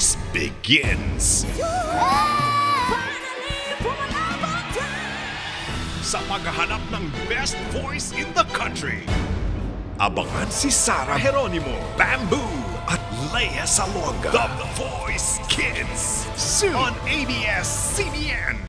race begins. Sa paghahanap ng best voice in the country, abangan si Sarah Geronimo, Bamboo at Leia Salonga, The Voice Kids, soon on ABS-CBN.